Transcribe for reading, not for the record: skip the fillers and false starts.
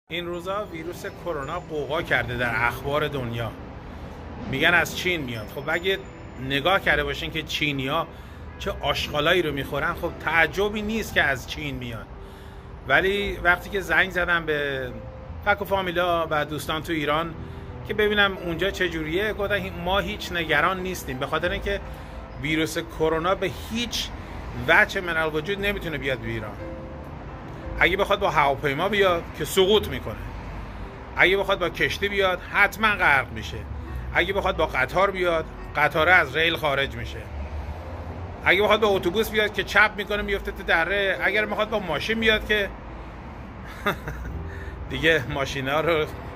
این روزا ویروس کرونا غوغا کرده در اخبار دنیا. میگن از چین میاد. خب اگه نگاه کرده باشین که چینیا چه آشغالایی رو میخورن، خب تعجبی نیست که از چین میاد. ولی وقتی که زنگ زدم به فک و فامیلا و دوستان تو ایران که ببینم اونجا چجوریه، گفتن ما هیچ نگران نیستیم، به خاطر اینکه ویروس کرونا به هیچ وجه من الوجود نمیتونه بیاد به ایران. اگه بخواد با هواپیما بیاد که سقوط میکنه، اگه بخواد با کشتی بیاد حتما غرق میشه، اگه بخواد با قطار بیاد قطاره از ریل خارج میشه، اگه بخواد با اتوبوس بیاد که چپ میکنه میفته تو دره، اگر بخواد با ماشین بیاد که دیگه ماشینا رو